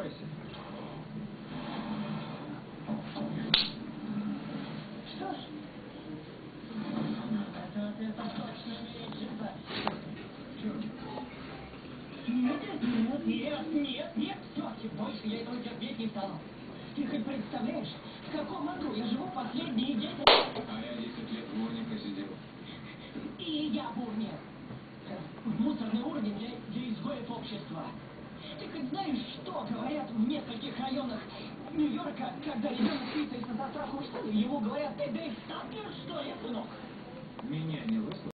Успокойся. Что ж, это точно меньше. Нет, все, больше я этого терпеть не стану. Ты хоть представляешь, в каком аду я живу последние 10 лет? А я 10 лет в урне просидел. И я в урне. Мусорный уровень для изгоев общества. Ты хоть знаешь, что говорят в нескольких районах Нью-Йорка, когда ребенок писается за страху, что ли? Ему говорят: ты Дэйв Статлер, что ли, сынок? Меня не выслушал.